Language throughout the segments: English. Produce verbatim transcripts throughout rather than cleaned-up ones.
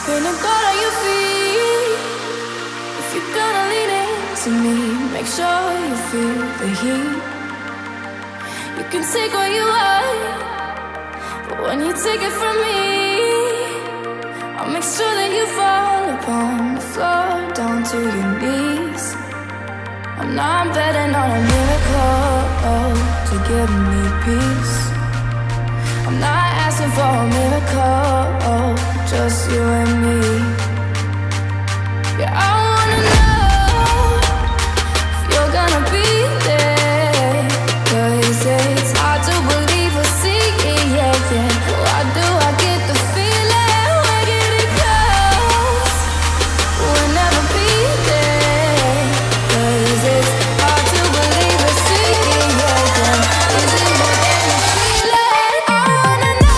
Feeling cold on your feet. If you're gonna lean into me, make sure you feel the heat. You can take what you want, but when you take it from me, I'll make sure that you fall upon the floor, down to your knees. I'm not betting on a miracle to give me peace. I'm not asking for a miracle, just you and me. Yeah, I wanna know if you're gonna be there, 'cause it's hard to believe or see it, yeah, yeah. Why do I get the feeling we're getting close? We'll never be there, 'cause it's hard to believe or see it, yeah, yeah. Is it more than a feeling? I wanna know.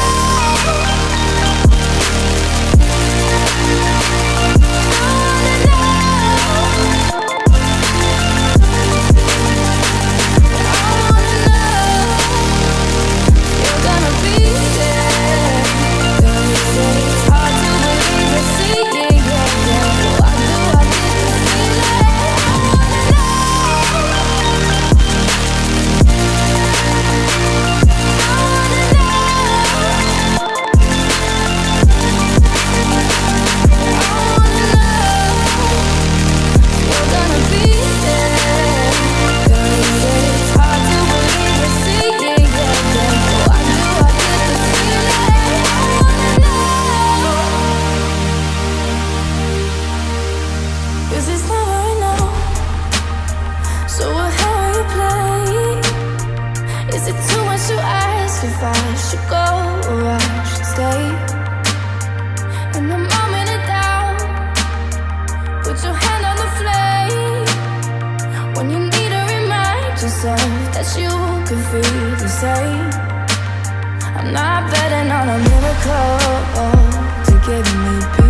If I should go or I should stay. In the moment of doubt, put your hand on the flame. When you need to remind yourself that you can feel the same. I'm not betting on a miracle to give me peace.